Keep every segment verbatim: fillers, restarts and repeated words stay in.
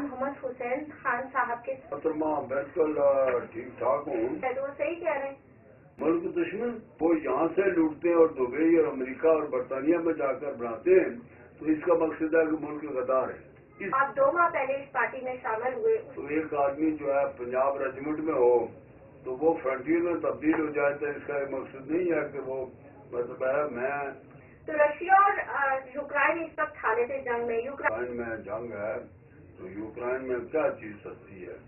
मोहम्मद हुसैन खान साहब के बिल्कुल ठीक ठाक हूँ। तो सही कह रहे हैं। मुल्क दुश्मन वो यहाँ से लूटते हैं और दुबई और अमेरिका और बरतानिया में जाकर बनाते हैं, तो इसका मकसद है कि मुल्क गद्दार है। आप दो माह पहले इस पार्टी में शामिल हुए, तो एक आदमी जो है पंजाब रेजिमेंट में हो तो वो फ्रंटियर में तब्दील हो जाए, तो इसका मकसद नहीं है कि वो मतलब है मैं। तो रशिया और यूक्रेन इस वक्त हालत जंग में, यूक्रेन में जंग है तो यूक्रेन में क्या चीज सस्ती है?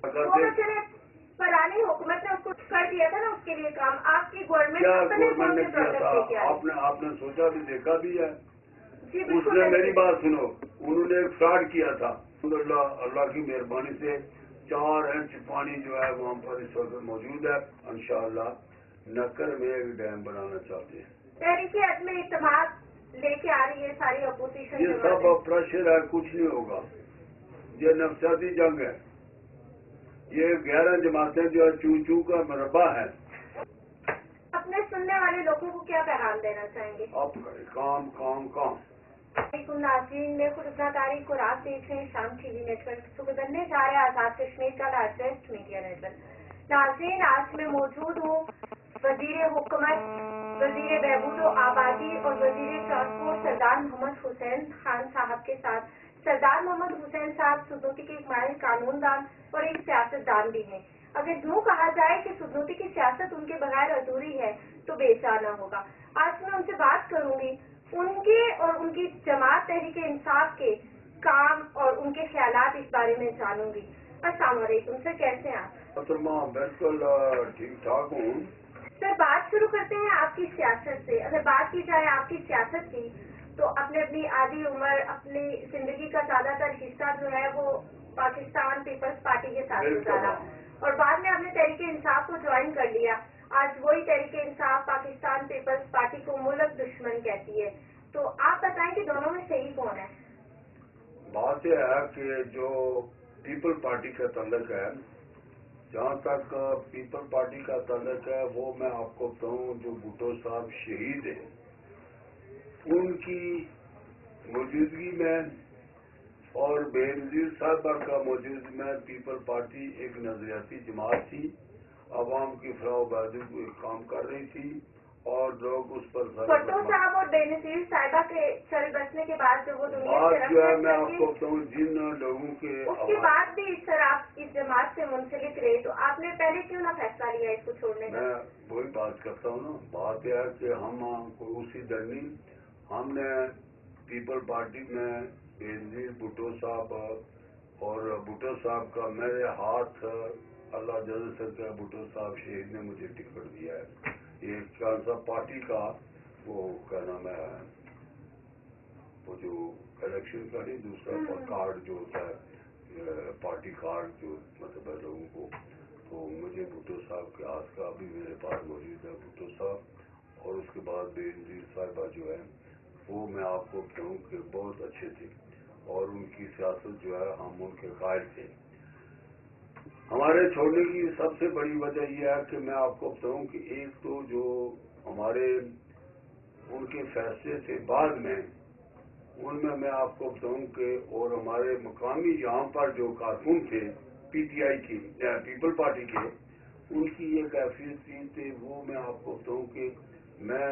पुरानी हुकूमत ने उसको कर दिया था ना उसके लिए काम, आपकी गवर्नमेंट क्या गवर्नमेंट ने किया था? आपने आपने सोचा भी देखा भी है? उसने मेरी बात सुनो, उन्होंने एक फ्रॉड किया था। अल्लाह अल्लाह की मेहरबानी से चार इंच पानी जो है वहाँ पर इस वक्त मौजूद है। इंशाअल्लाह नक्कर में एक डैम बनाना चाहते हैं। तहरीके अदम इत्तेमाद लेके आ रही है सारी अपोजिशन। ये सब प्रेशर है, कुछ नहीं होगा। ये नफसियाती जंग है, ये ग्यारह जमातें जो है चू चू का मरबा है। अपने सुनने वाले लोगों को क्या पैगाम देना चाहेंगे? आप करें काम काम काम। नाज़रीन ने खुद अपना तारीख को रात देख रहे हैं शाम टीवी नेटवर्क सुबह बनने जा रहे हैं आजाद कश्मीर का लार्जेस्ट मीडिया नेटवर्क। नाज़रीन आज मैं मौजूद हूँ वजीर हुकूमत, वजीर बहबूद व आबादी और वजीर ट्रांसपोर्ट सरदार मोहम्मद हुसैन खान साहब के साथ। सरदार मोहम्मद हुसैन साहब सुदनौती के एक माहिर कानूनदान और एक सियासतदान भी हैं। अगर यूँ कहा जाए कि सुदनौती की सियासत उनके बगैर अधूरी है तो बेचाना होगा। आज मैं उनसे बात करूंगी उनके और उनकी जमात तहरीक इंसाफ के काम और उनके ख्यालात इस बारे में जानूंगी। अस्सलाम वालेकुम सर, कैसे हैं आप? बिल्कुल ठीक ठाक हूँ। सर बात शुरू करते हैं आपकी सियासत से। अगर बात की जाए आपकी सियासत की तो अपने अपनी आधी उम्र अपनी जिंदगी का ज्यादातर हिस्सा जो है वो पाकिस्तान पीपल्स पार्टी के साथ गुजारा और बाद में आपने तहरीक इंसाफ को ज्वाइन कर लिया। आज वही तहरीक इंसाफ पाकिस्तान पीपल्स पार्टी को मुल्क दुश्मन कहती है, तो आप बताएं कि दोनों में सही कौन है? बात यह है कि जो पीपल पार्टी का ताल्लुक है, जहाँ तक पीपल पार्टी का ताल्लुक है वो मैं आपको बताऊँ, जो भुट्टो साहब शहीद हैं उनकी मौजूदगी में और बेनजीर साहबा का मौजूदगी में पीपल पार्टी एक नजरियाती जमात थी, अवाम की फलाह बहबूद को काम कर रही थी और लोग उस पर भुट्टो साहब और बेनजीर साहिबा के चल बसने के बाद जो वो दुनिया बात जो है मैं आपको बताऊँ, जिन लोगों के उसके बाद भी इस तरह आप इस जमात से मुंसलिक रहे, तो आपने पहले क्यों ना फैसला लिया इसको छोड़ने का? मैं वही बात करता हूँ ना, बात यह है कि हम उसी दरनी हमने पीपल पार्टी में बेनजीर भुट्टो साहब और भुट्टो साहब का मेरे हाथ अल्लाह जल्द सके भुट्टो साहब शहीद ने मुझे टिकट दिया है। ये कौन सा पार्टी का वो क्या नाम है, वो जो इलेक्शन का नहीं, दूसरा कार्ड जो होता है पार्टी कार्ड जो मतलब है लोगों को, तो मुझे भुट्टो साहब के हाथ का अभी मेरे पास मौजूद है भुट्टो साहब। और उसके बाद बेनजीर साहिबा जो है वो मैं आपको बताऊँ कि बहुत अच्छे थे और उनकी सियासत जो है हम उनके कायल थे। हमारे छोड़ने की सबसे बड़ी वजह यह है कि मैं आपको बताऊं कि एक तो जो हमारे उनके फैसले थे बाद में, उनमें मैं आपको बताऊं कि और हमारे मकामी यहाँ पर जो कारकुन थे पीटीआई की पीपल पार्टी के, उनकी एक हैसियत थी, वो मैं आपको बताऊं कि मैं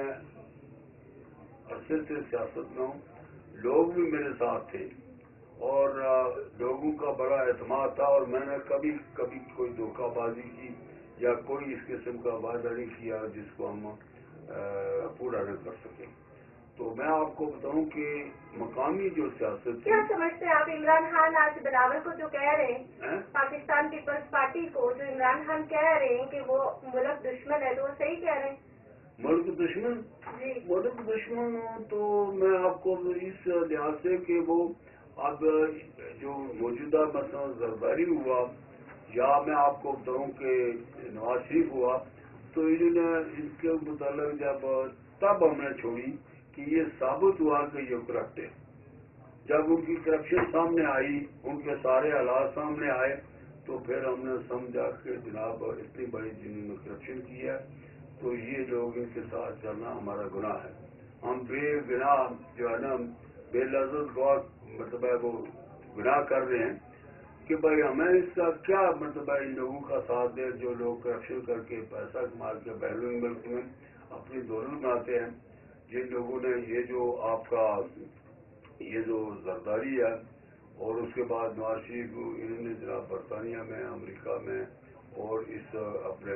अरसे से सियासत में हूँ, लोग भी मेरे साथ थे और लोगों का बड़ा एतमाद था और मैंने कभी कभी कोई धोखाबाजी की या कोई इस किस्म का वादा नहीं किया जिसको हम पूरा न कर सकें। तो मैं आपको बताऊं कि मकामी जो सियासत, क्या समझते हैं आप इमरान खान आज बिलावल को जो कह रहे हैं है? पाकिस्तान पीपल्स पार्टी को जो इमरान खान कह रहे हैं कि वो मुल्क दुश्मन है, तो वो सही कह रहे हैं? मुल्क दुश्मन मुल्क दुश्मन तो मैं आपको इस लिहाज से कि वो अब जो मौजूदा मसला जरदारी हुआ या मैं आपको बताऊं कि नवाज शरीफ हुआ, तो इन्होंने इसके मुतालिक जब तब हमने छोड़ी कि ये साबित हुआ कि ये करप्ट है। जब उनकी करप्शन सामने आई, उनके सारे हालात सामने आए, तो फिर हमने समझा कि जनाब इतनी बड़ी जिन्होंने करप्शन की है तो ये लोग इनके साथ चलना हमारा गुनाह है। हम बेगुनाह जो है ना बेलज़्ज़त गौर मतलब है वो गुनाह कर रहे हैं, کہ بھائی ہمیں اس کا کیا مطلب ہے ان لوگوں کا ساتھ دے جو لوگ کرپشن کر کے پیسہ کما کے بیرون ملک میں اپنی دولت بناتے ہیں. جن لوگوں نے یہ جو آپ کا یہ جو زرداری ہے اور اس کے بعد نواز شریف انہوں نے جناب برطانیہ میں امریکہ میں اور اس اپنے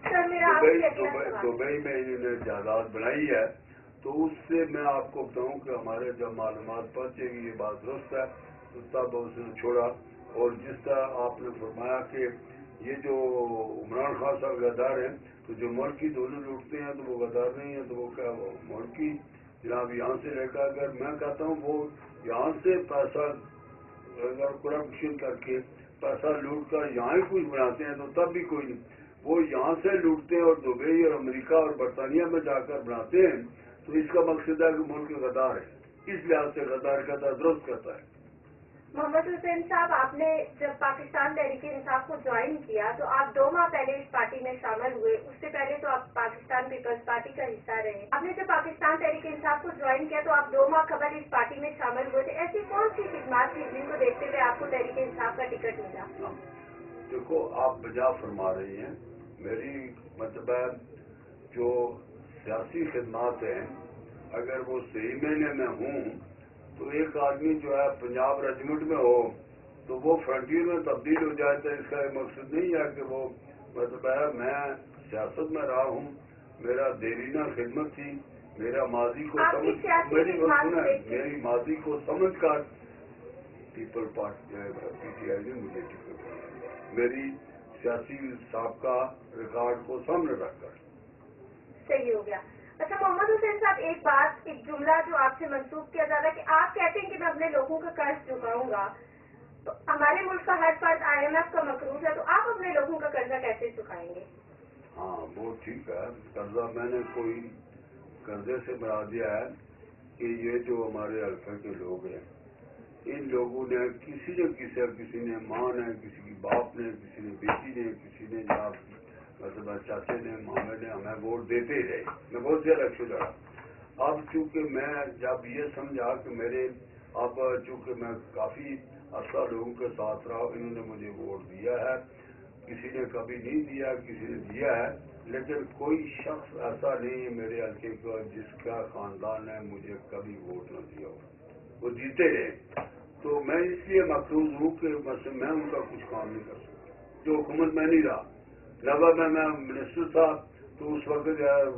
دبئی دبئی میں انہوں نے جائیداد بنائی ہے. تو اس سے میں آپ کو بتاؤں کہ ہمارے جب معلومات پہنچے گی یہ بات درست ہے تو تب اس نے چھوڑا. اور جس طرح آپ نے فرمایا کہ یہ جو عمران خان صاحب غدار ہیں تو جو ملک کی دولت لوٹتے ہیں تو وہ غدار نہیں ہیں تو وہ کیا وہ ملک کی جناب یہاں سے لے کر اگر میں کہتا ہوں وہ یہاں سے پیسہ اگر کرپشن کر کے پیسہ لوٹ کر یہاں ہی کچھ بناتے ہیں تو تب بھی کوئی نہیں. وہ یہاں سے لوٹتے ہیں اور دبئی اور امریکہ اور برطانیہ میں جا کر بناتے ہیں تو اس کا مقصد ہے کہ ملک غدار ہے. اس لحاظ سے غدار کہتا درست کرتا ہے. محمد حسین صاحب آپ نے جب پاکستان تحریک انصاف کو جوائن کیا تو آپ دو ماہ پہلے اس پارٹی میں شامل ہوئے. اس سے پہلے تو آپ پاکستان پیپلز پارٹی کا حصہ رہے. آپ نے جب پاکستان تحریک انصاف کو جوائن کیا تو آپ دو ماہ قبل اس پارٹی میں شامل ہوئے تھے. ایسی کون سی خدمات تھی جن کو دیکھتے ہوئے آپ کو تحریک انصاف کا ٹکٹ ملا؟ دیکھو آپ بجا فرما رہی ہیں. میری مطلب ہے جو سیاسی خدمات ہیں اگر وہ صحیح معنی میں ہوں تو ایک آدمی جو ہے پنجاب ریجمنٹ میں ہو تو وہ فرنٹیئر میں تبدیل ہو جائے تو اس کا یہ مقصد نہیں ہے کہ وہ مطلب ہے میں سیاست میں رہا ہوں. میرا دیرینہ خدمت تھی. میرا ماضی کو سمجھ میری میری ماضی کو سمجھ کر People Party P T I نے مجھے ٹکٹ دیا. میری سیاسی سابقہ ریکارڈ کو سامنے رکھ کر صحیح ہو گیا. اچھا محمد حسین صاحب ایک بات ایک جملہ جو آپ سے منسوخ کیا جاتا ہے کہ آپ کہتے ہیں کہ میں اپنے لوگوں کا قرض چکاؤں گا. تو ہمارے ملک کا ہر فرد آئی ایم ایف کا مقروض ہے تو آپ اپنے لوگوں کا قرضہ کیسے چکائیں گے؟ ہاں وہ ٹھیک ہے. قرضہ میں نے کوئی قرضے سے بنا دیا ہے کہ یہ جو ہمارے حلقے کے لوگ ہیں ان لوگوں نے کسی نے کسی کسی نے ماں نے کسی کی باپ نے کسی نے بیٹی نے کسی نے جناب مطلب چاچے نے مامے نے ہمیں ووٹ دیتے ہی رہے. میں بہت سے الیکشن لڑا. اب چونکہ میں جب یہ سمجھا کہ میرے اب چونکہ میں کافی عرصہ لوگوں کے ساتھ رہا انہوں نے مجھے ووٹ دیا ہے. کسی نے کبھی نہیں دیا کسی نے دیا ہے لیکن کوئی شخص ایسا نہیں ہے میرے حلقے کا جس کا خاندان نے مجھے کبھی ووٹ نہ دیا ہو. وہ جیتے رہے. تو میں اس لیے مقروض ہوں کہ بس میں ان کا کچھ کام نہیں کر سکتا. جو حکومت میں نہیں رہا لگا میں میں منسٹر تھا تو اس وقت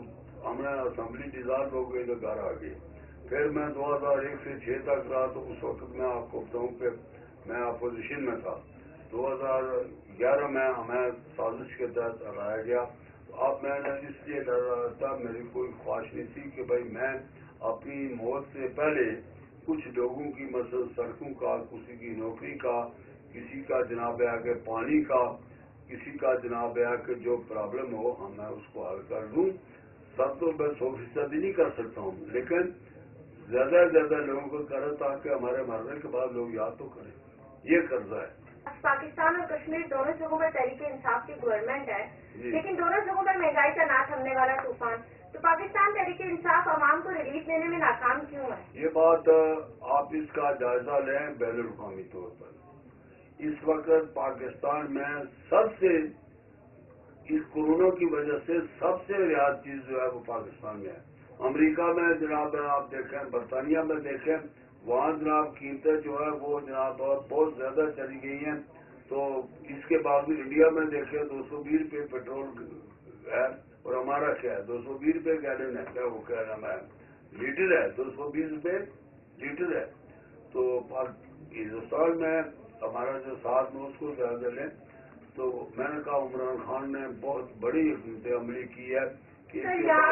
ہم نے اسمبلی ڈیزالو ہو گئی تو گھر آ گئی. پھر میں دو ہزار ایک سے چھ تک رہا تو اس وقت میں آپ کو بتاؤں کہ میں اپوزیشن میں تھا. دو ہزار گیارہ میں ہمیں سازش کے تحت ہرایا گیا. اب میں نے اس لیے ڈر رہا تھا میری کوئی خواہش نہیں تھی کہ بھائی میں اپنی موت سے پہلے کچھ لوگوں کی مثلا سڑکوں کا کسی کی نوکری کا کسی کا جناب ہے کہ پانی کا کسی کا جناب ہے کہ جو پرابلم ہو ہم میں اس کو حل کر دوں. سب تو میں سو فیصد ہی نہیں کر سکتا ہوں لیکن زیادہ سے زیادہ لوگوں کو کریں تاکہ ہمارے مرنے کے بعد لوگ یاد تو کریں. یہ قرضہ ہے. پاکستان اور کشمیر دونوں جگہوں پر تحریک انصاف کی گورنمنٹ ہے لیکن دونوں جگہوں پر مہنگائی کا نہ تھمنے والا طوفان. تو پاکستان تحریک انصاف عوام کو ریلیف دینے میں ناکام کیوں ہے؟ یہ بات آپ اس کا جائزہ لیں بین الاقوامی طور پر. اس وقت پاکستان میں سب سے اس کورونا کی وجہ سے سب سے ریاض چیز جو ہے وہ پاکستان میں ہے. امریکہ میں جناب آپ دیکھیں برطانیہ میں دیکھیں وہاں جناب قیمتیں جو ہے وہ جناب بہت زیادہ چلی گئی ہیں. تو اس کے باوجود انڈیا میں دیکھیں دو سو بیس روپے پیٹرول ہے اور ہمارا کیا ہے دو سو بیس روپے گیلن ہے. کیا وہ کہہ رہا ہے لیٹر ہے دو سو بیس روپے لیٹر ہے. تو ہندوستان میں ہمارا جو ساتھ میں اس کو جائزہ لیں تو میں نے کہا عمران خان نے بہت بڑی حکمت عملی کی ہے کہ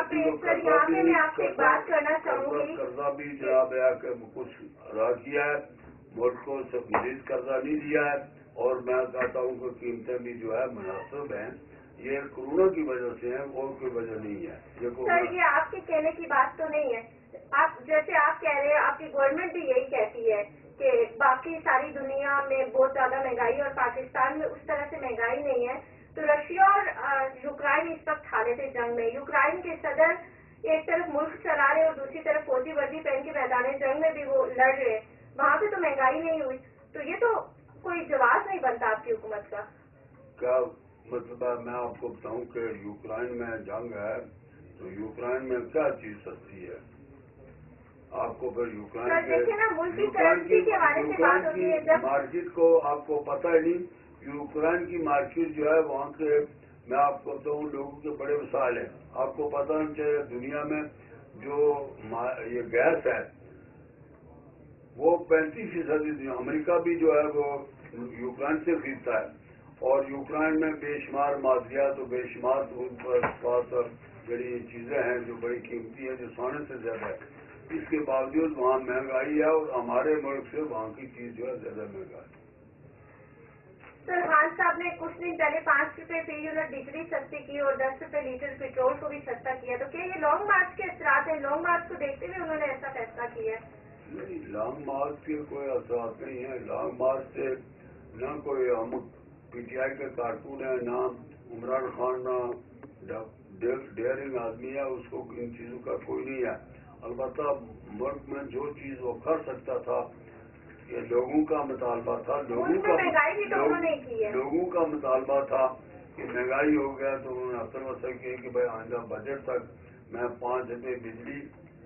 قرضہ بھی جناب ہے کہ کچھ ادا کیا ہے. ملک کو سب مزید قرضہ نہیں دیا ہے اور میں کہتا ہوں کہ قیمتیں بھی جو ہے مناسب ہیں. یہ کورونا کی وجہ سے ہے اور کوئی وجہ نہیں ہے. سر یہ آپ کے کہنے کی بات تو نہیں ہے. آپ جیسے آپ کہہ رہے ہیں آپ کی گورنمنٹ بھی یہی کہتی ہے کہ باقی ساری دنیا میں بہت زیادہ مہنگائی اور پاکستان میں اس طرح سے مہنگائی نہیں ہے. تو رشیا اور یوکرائن اس وقت حالت جنگ میں یوکرائن کے صدر ایک طرف ملک چلا رہے اور دوسری طرف فوجی وردی پہن کے میدان جنگ میں بھی وہ لڑ رہے. وہاں پہ تو مہنگائی نہیں ہوئی. تو یہ تو کوئی جواز نہیں بن क्या मतलब है, मैं आपको बताऊं कि यूक्रेन में जंग है, तो यूक्रेन में क्या चीज सस्ती है? आपको फिर यूक्रेन के यूक्रेन की यूक्रेन की मार्केट को आपको पता ही नहीं। यूक्रेन की मार्केट जो है वहाँ के, मैं आपको बताऊं, लोगों के बड़े मिसाल हैं। आपको पता नहीं चाहिए दुनिया में जो ये गैस है वो पैंतीस फीसदी अमेरिका भी जो है वो यूक्रेन से खरीदता है, और यूक्रेन में बेशुमार मादियात तो बेशुमार पास बड़ी चीजें हैं जो बड़ी कीमती हैं, जो सोने से ज्यादा है। इसके बावजूद वहाँ महंगाई है, और हमारे मुल्क से वहाँ की चीज जो है ज्यादा महंगा है। सर, खान साहब ने कुछ दिन पहले पाँच रुपए फी यूनिट बिजली सस्ती की और दस रुपए लीटर पेट्रोल को भी सस्ता किया, तो क्या ये लॉन्ग मार्च के असरात हैं? लॉन्ग मार्च को देखते हुए उन्होंने ऐसा फैसला किया है? नहीं, लॉन्ग मार्च के कोई असरात नहीं है। लॉन्ग मार्च से न कोई हम पी टी आई के कारकुन है, ना इमरान खान, ना डेयरिंग आदमी है, उसको इन चीजों का कोई नहीं है। अलबत्ता मुल्क में जो चीज वो कर सकता था, ये लोगों का मुतालबा था, लोगों का महंगाई तो उन्होंने की है, लोगों का मुतालबा था कि महंगाई हो गया, तो उन्होंने असल वसल किया कि भाई आइंदा बजट तक मैं पाँच रुपये बिजली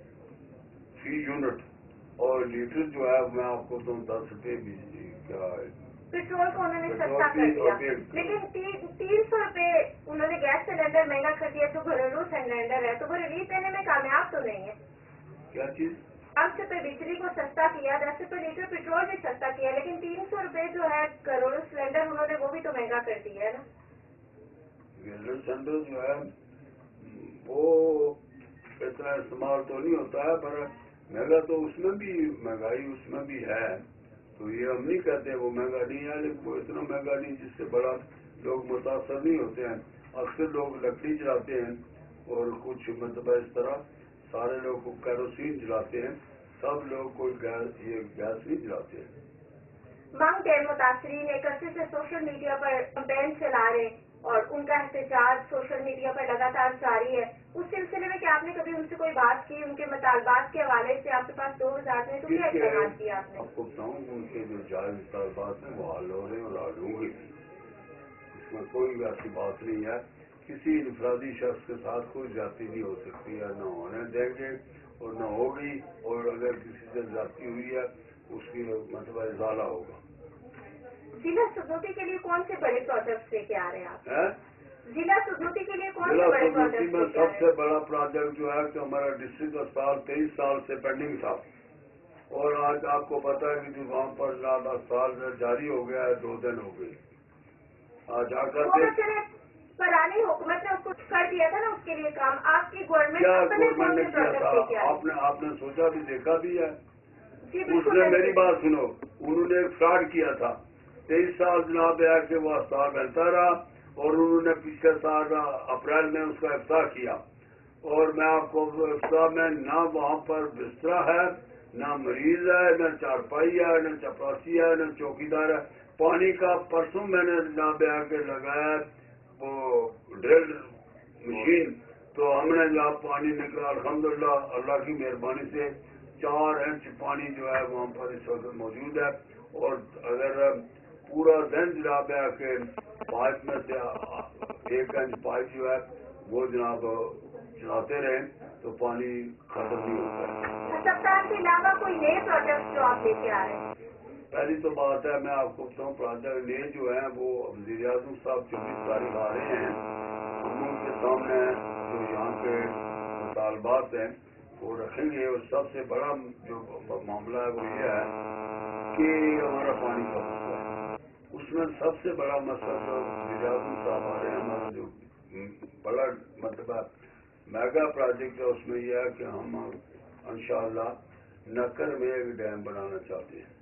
फी यूनिट और लीटर जो है मैं आपको तो दस रुपये बिजली क्या है पेट्रोल को उन्होंने सस्ता कर दिया, लेकिन तीन तीन सौ रुपए उन्होंने गैस सिलेंडर महंगा कर दिया, जो घरेलू सिलेंडर है, तो वो रिलीफ देने में कामयाब तो नहीं है। क्या चीज? पाँच रुपए बिजली को सस्ता किया, दस रुपए लीटर पेट्रोल भी सस्ता किया, लेकिन तीन सौ रुपए जो है घरेलू सिलेंडर उन्होंने वो भी तो महंगा कर दिया है ना। घरेलू सिलेंडर जो है वो इतना इस्तेमाल तो नहीं होता है, पर महंगा तो उसमें भी महंगाई उसमें भी है, तो ये हम नहीं कहते वो महंगा नहीं है, लेकिन वो इतना महंगा नहीं जिससे बड़ा लोग मुतासर नहीं होते हैं। अक्सर लोग लकड़ी जलाते हैं, और कुछ मतलब इस तरह सारे लोग कैरोसिन जलाते हैं, सब लोग कोई गैस ये गैस नहीं जलाते हैं। मांग डैम मुतासरीन एक अरसे से सोशल मीडिया पर कैंपेन चला रहे हैं, और उनका एहतजाज सोशल मीडिया पर लगातार जारी है। उस सिलसिले में क्या आपने कभी उनसे कोई बात की? उनके मुतालबात के हवाले से आपके पास दो हजार में तो क्या इस्तेमाल किया आपने? आपको बताऊँ, उनके जो जायज मुतालबात हैं वो हल हो रहे हैं और हल होंगे भी, इसमें कोई ऐसी बात नहीं है। किसी इनफरादी शख्स के साथ कोई ज्यादती नहीं हो सकती है, न होने देंगे और न होगी, और अगर किसी से ज्यादती हुई है उसकी मतलब इजाला होगा। जिला सुदनौती के लिए कौन से बड़े प्रोजेक्ट लेके आ रहे हैं आप? है? जिला सुदनौती के लिए कौन जिला से बड़े सुदनौती प्रोजेक्ट? में सबसे बड़ा प्रोजेक्ट जो है कि हमारा डिस्ट्रिक्ट अस्पताल तेईस साल से पेंडिंग था, और आज आपको पता है कि जो वहाँ पर लाभ अस्पताल जारी हो गया है, दो दिन हो गए। आज आकर पुरानी हुकूमत ने उसको कर दिया था ना, उसके लिए काम आपकी गवर्नमेंट क्या गवर्नमेंट ने किया था? आपने आपने सोचा भी, देखा भी है? उसने मेरी बात सुनो, उन्होंने एक फ्रॉड किया था। तेईस साल जनाब है कि वो अस्पताल बनता रहा, और उन्होंने पिछले साल अप्रैल में उसका इफ्ताह किया, और मैं आपको इफ्ताह में ना वहाँ पर बिस्तरा है, ना मरीज है, न चारपाई है, न चपरासी है, न चौकीदार है। पानी का परसों मैंने जनाब के लगाया वो ड्रिल मशीन, तो हमने जहाँ पानी निकला अल्हम्दुलिल्लाह अल्लाह की मेहरबानी से चार इंच पानी जो है वहाँ पर इस वक्त मौजूद है, और अगर पूरा दिन जनाब के पाइप में से एक इंच पाइप जो है वो जनाब चलाते रहे तो पानी खत्म नहीं होता है। सप्ताह के अलावा कोई नए प्रोजेक्ट जो आप लेके आ रहे हैं? पहली तो बात है, मैं आपको बताऊँ, प्रोजेक्ट नए जो है वो वज़ीर आज़म साहब चौबीस तारीख आ रहे हैं, हम उनके सामने जो यहाँ के मुतालबात हैं वो रखेंगे, और सबसे बड़ा जो मामला है वो ये है कि हमारा पानी का मसला है। उसमें सबसे बड़ा मसला जो वज़ीर आज़म साहब आ रहे हैं, हमारा जो बड़ा मतलब मेगा प्रोजेक्ट है उसमें यह है कि हम इंशाअल्लाह नक्कर में एक डैम बनाना चाहते हैं।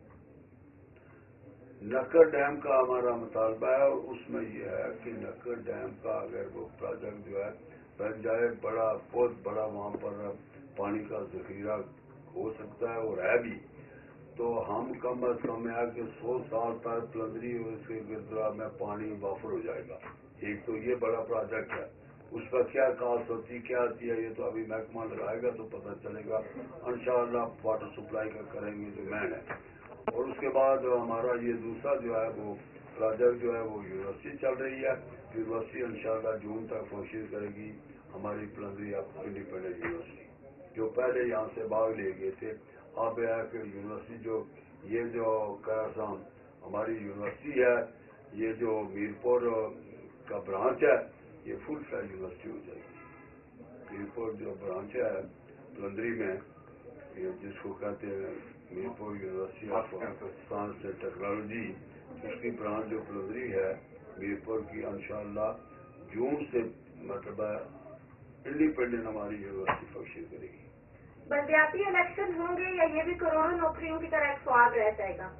नक्कर डैम का हमारा मुतालबा है, और उसमें यह है कि नक्कर डैम का अगर वो प्रोजेक्ट जो है बन जाए, बड़ा बहुत बड़ा वहाँ पर पानी का जखीरा हो सकता है और है भी, तो हम कम अज कम है कि सौ साल तक प्लंदरी और इसके गिरदरा में पानी वाफर हो जाएगा। एक तो ये बड़ा प्रोजेक्ट है, उस पर क्या कास्ट होती क्या आती है ये तो अभी महकमा लगाएगा तो पता चलेगा। इंशाअल्लाह वाटर सप्लाई का करेंगे जो मैन है, اور اس کے بعد ہمارا یہ دوسرا جو ہے وہ پروجیکٹ جو ہے وہ یونیورسٹی چل رہی ہے. یونیورسٹی انشاءاللہ جون تک کوشش کرے گی ہماری پلندری اب انڈیپینڈنٹ یونیورسٹی جو پہلے یہاں سے باغ لے گئے تھے. اب ہے کہ یونیورسٹی جو یہ جو کیسام ہماری یونیورسٹی ہے یہ جو میرپور کا برانچ ہے یہ فل فلیج یونیورسٹی ہو جائے گی. میرپور جو برانچ ہے پلندری میں یہ جس کو کہتے ہیں Mirpur University of Science and Technology اس کی برانچ جو پلندری ہے میرپور کی انشاءاللہ جون سے مطلب انڈیپینڈنٹ ہماری یونیورسٹی فنکشن کرے گی. بلدیاتی الیکشن ہوں گے یا یہ بھی کروڑوں نوکریوں کی طرح ایک سوال رہ جائے گا؟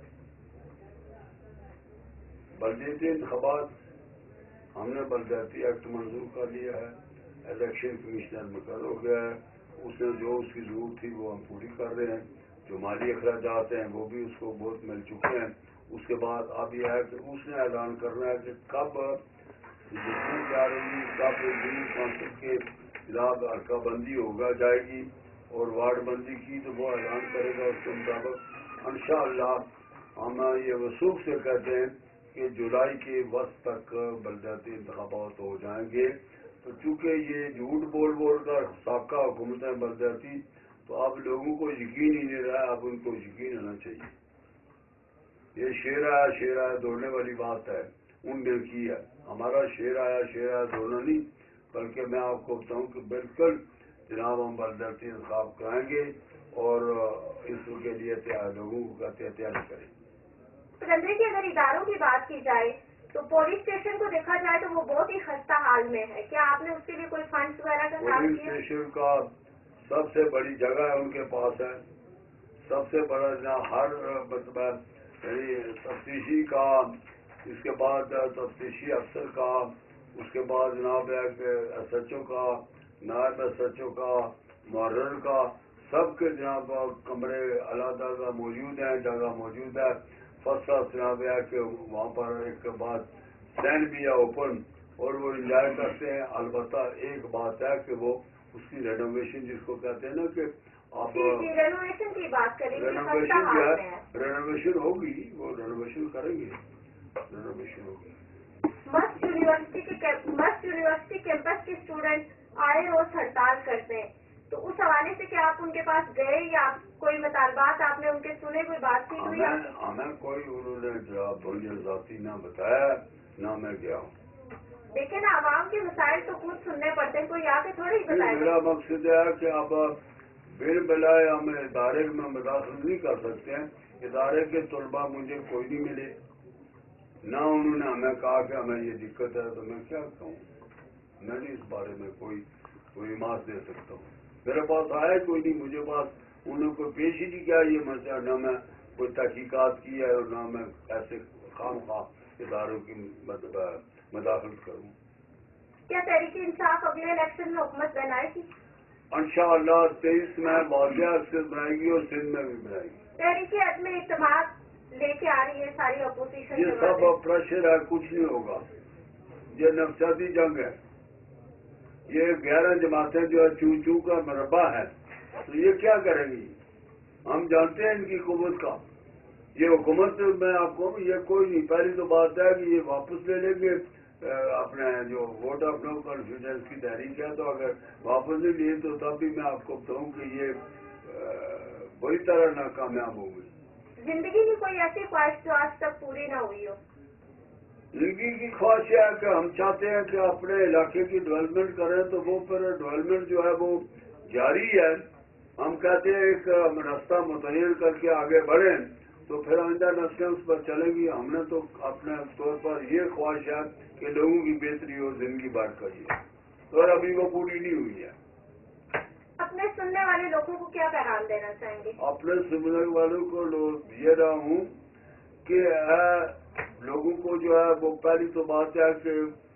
بلدیاتی انتخابات ہم نے بلدیاتی ایکٹ منظور کر لیا ہے. الیکشن کمیشنر مقرر ہو گیا ہے. اس نے جو اس کی ضرورت تھی وہ ہم پوری کر رہے ہیں. جو مالی اخراجات ہیں وہ بھی اس کو بہت مل چکے ہیں. اس کے بعد اب یہ ہے کہ اس نے اعلان کرنا ہے کہ کب جتنی جا رہی کب ضلع کونسل کے خلاف حلقہ بندی ہوگا جائے گی اور وارڈ بندی کی تو وہ اعلان کرے گا. اس کے مطابق انشاءاللہ ہم یہ وثوق سے کہتے ہیں کہ جولائی کے وسط تک بلدیاتی انتخابات ہو جائیں گے. تو چونکہ یہ جھوٹ بول بول کر سابقہ حکومتیں بلدیاتی تو اب لوگوں کو یقین ہی نہیں رہا. اب ان کو یقین ہونا چاہیے. یہ شیر آیا شیر آیا دوڑنے والی بات ہے ان نے کی ہے. ہمارا شیر آیا شیر آیا دوڑنا نہیں بلکہ میں آپ کو بتاؤں کہ بالکل جناب ہم بلدیاتی انتخاب کرائیں گے اور اس کے لیے لوگوں کو کہتے ہیں تیاری کریں. پلندری کے اگر اداروں کی بات کی جائے تو پولیس اسٹیشن کو دیکھا جائے تو وہ بہت ہی خستہ حال میں ہے. کیا آپ نے اس کے لیے کوئی فنڈس وغیرہ کا کام پولیس کیا؟ اسٹیشن کا سب سے بڑی جگہ ہے ان کے پاس ہے. سب سے بڑا جہاں ہر مطلب تفتیشی کا اس کے بعد تفتیشی افسر کا اس کے بعد جناب ایس ایچ او کا نائب ایس ایچ او کا محرر کا سب کے جناب کمرے علیحدہ موجود ہیں. جگہ موجود ہے. فرسٹ کلاس جناب ہے کہ وہاں پر ایک بعد سینڈ بھی ہے اوپن اور وہ انجوائے کرتے ہیں. البتہ ایک بات ہے کہ وہ اس کی رینوویشن جس کو کہتے ہیں نا کہ آپ رینوویشن کی بات کریں گے رینوویشن جو ہے رینوویشن ہوگی وہ رینوویشن کریں گے. رینوویشن ہوگی. مسٹ یونیورسٹی کے مسٹ یونیورسٹی کیمپس کے اسٹوڈنٹ آئے روز ہڑتال کرتے ہیں تو اس حوالے سے کیا آپ ان کے پاس گئے یا کوئی مطالبات آپ نے ان کے سنے کوئی بات چیت ہوئی؟ ہمیں کوئی انہوں نے جواب مجھے ذاتی نہ بتایا نہ میں گیا ہوں. دیکھیں نا عوام کے مسائل تو خود سننے پڑتے ہیں کوئی آ کے تھوڑی بتائے. میرا مقصد ہے کہ اب بل بلائے ہم ادارے میں مداخلت نہیں کر سکتے ہیں. ادارے کے طلباء مجھے کوئی نہیں ملے نہ انہوں نے ہمیں کہا کہ ہمیں یہ دقت ہے تو میں کیا کہوں. میں نہیں اس بارے میں کوئی کوئی ماس دے سکتا ہوں. میرے پاس آیا کوئی نہیں. مجھے پاس انہوں نے کوئی پیش ہی نہیں کیا یہ مسئلہ. نہ میں کوئی تحقیقات کی ہے اور نہ میں ایسے خام خواہ اداروں کی مداخلت کروں. کیا تحریک انصاف اگلے الیکشن میں حکومت بنائے گی؟ انشاءاللہ تیئیس میں واضح سے بنائے گی اور سندھ میں بھی بنائے گی. تحریک عدم اعتماد لے کے آ رہی ہے ساری اپوزیشن. یہ سب پریشر ہے کچھ نہیں ہوگا. یہ نفسیاتی جنگ ہے. یہ گیارہ جماعتیں جو ہے چوں چوں کا مربع ہے تو یہ کیا کریں گی. ہم جانتے ہیں ان کی قوت کا. یہ حکومت میں آپ کو یہ کوئی نہیں. پہلی تو بات ہے کہ یہ واپس لے لیں گے اپنے جو ووٹ آف نو کانفیڈنس کی تحریک ہے تو اگر واپس نہیں لیے تو تب بھی میں آپ کو بتاؤں کہ یہ بری طرح ناکامیاب ہو گئی. زندگی کی کوئی ایسی خواہش جو آج تک پوری نہ ہوئی ہو؟ زندگی کی خواہش ہے کہ ہم چاہتے ہیں کہ اپنے علاقے کی ڈیولپمنٹ کریں تو وہ پھر ڈیولپمنٹ جو ہے وہ جاری ہے. ہم کہتے ہیں ایک راستہ متعین کر کے آگے بڑھیں تو پھر آئندہ نسلیں اس پر چلیں گی. ہم نے تو اپنے طور پر یہ خواہش ہے کہ لوگوں کی بہتری اور زندگی بڑھ کریے اور ابھی وہ پوری نہیں ہوئی ہے. اپنے سننے والے لوگوں کو کیا پیغام دینا چاہیں گے؟ اپنے سننے والوں کو یہ رہا ہوں کہ لوگوں کو جو ہے وہ پہلی تو بات ہے کہ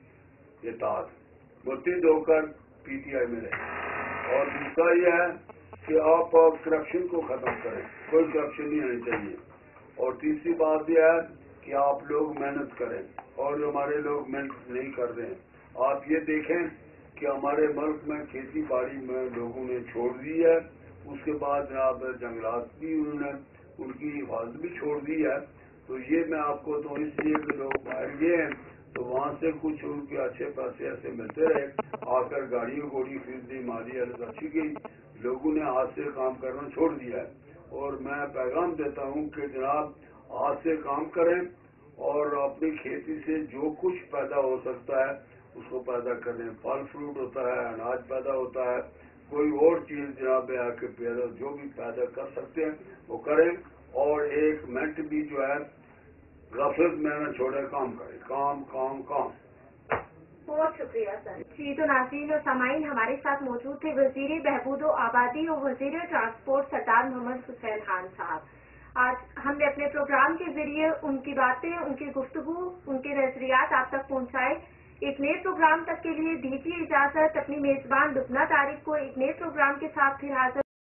اطاعت متحد ہو کر پی ٹی آئی میں رہے اور دوسرا یہ ہے کہ آپ کرپشن کو ختم کریں. کوئی کرپشن نہیں ہونی چاہیے. اور تیسری بات یہ ہے کہ آپ لوگ محنت کریں اور ہمارے لوگ محنت نہیں کر رہے ہیں. آپ یہ دیکھیں کہ ہمارے ملک میں کھیتی باڑی میں لوگوں نے چھوڑ دی ہے. اس کے بعد جناب جنگلات بھی انہوں نے ان کی حفاظت بھی چھوڑ دی ہے. تو یہ میں آپ کو تو اس لیے کہ لوگ باہر گئے ہیں تو وہاں سے کچھ ان کے اچھے پیسے ایسے ملتے رہے. آ کر گاڑیوں گوڑی خریدی ماری حالت اچھی گئی. لوگوں نے ہاتھ سے کام کرنا چھوڑ دیا ہے. اور میں پیغام دیتا ہوں کہ جناب ہاتھ سے کام کریں اور اپنی کھیتی سے جو کچھ پیدا ہو سکتا ہے اس کو پیدا کریں. پھل فروٹ ہوتا ہے, اناج پیدا ہوتا ہے, کوئی اور چیز جناب آ کے پیدا جو بھی پیدا کر سکتے ہیں وہ کریں. اور ایک منٹ بھی جو ہے غفلت میں نہ چھوڑے, کام کریں, کام کام کام. بہت شکریہ سر. جی تو ناظرین اور سامعین, ہمارے ساتھ موجود تھے وزیر بہبود و آبادی اور وزیر ٹرانسپورٹ سردار محمد حسین خان صاحب. آج ہم نے اپنے پروگرام کے ذریعے ان کی باتیں, ان کی گفتگو, ان کے نظریات آپ تک پہنچائے. ایک نئے پروگرام تک کے لیے دیجیے اجازت. اپنی میزبان لبنہ طارق کو ایک نئے پروگرام کے ساتھ پھر حاضر